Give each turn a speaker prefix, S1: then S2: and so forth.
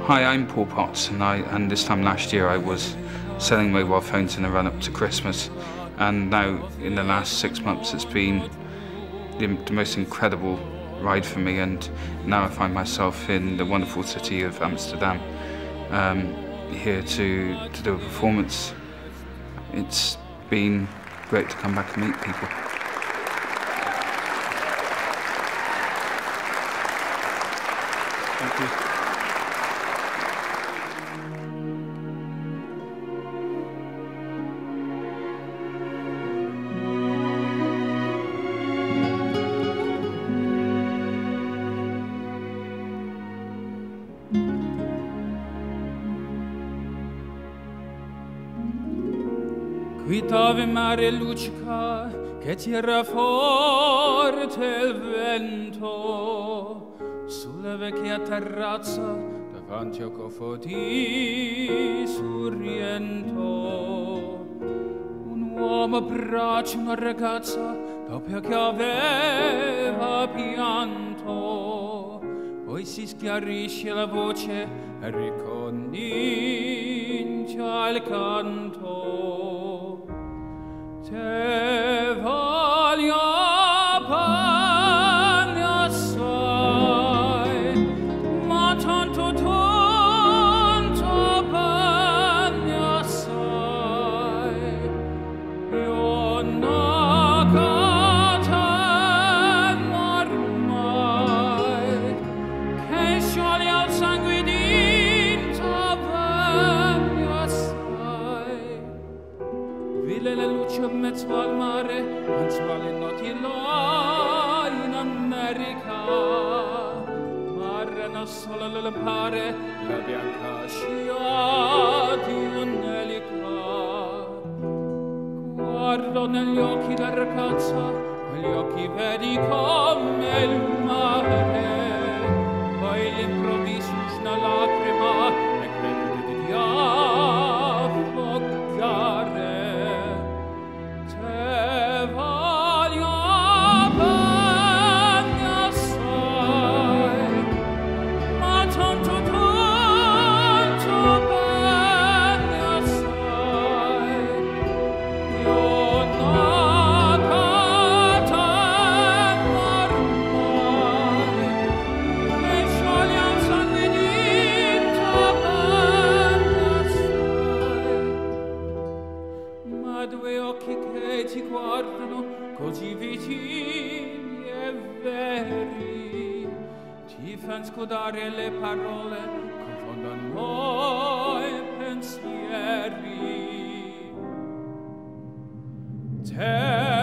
S1: Hi, I'm Paul Potts, and this time last year I was selling mobile phones in the run-up to Christmas, and now in the last 6 months it's been the most incredible ride for me, and now I find myself in the wonderful city of Amsterdam, here to do a performance. It's been great to come back and meet people. Thank you.
S2: Qui t'ave mare luccica, che tira forte il vento, sulla vecchia terrazza, davanti a cofo di Sorrento. Un uomo abbraccia una ragazza, dopo che aveva pianto, poi si schiarisce la voce e ricomincia il canto. Te voglio bene assai, ma tanto bene assai. Io nacata ormai, che scioglie al sangue dinta bene assai. Ville le luci in mezzo al mare, anzi alle notti là in America. Marrano solo le lampare, la bianca scia di un'elica. Guardo negli occhi la ragazza, quegli occhi vedi come il mare. Poi all'improvviso una lacrima e credo di affogare. Due occhi che ti guardano così vicini e veri, ti fan scudare le parole, confondono i pensieri. Te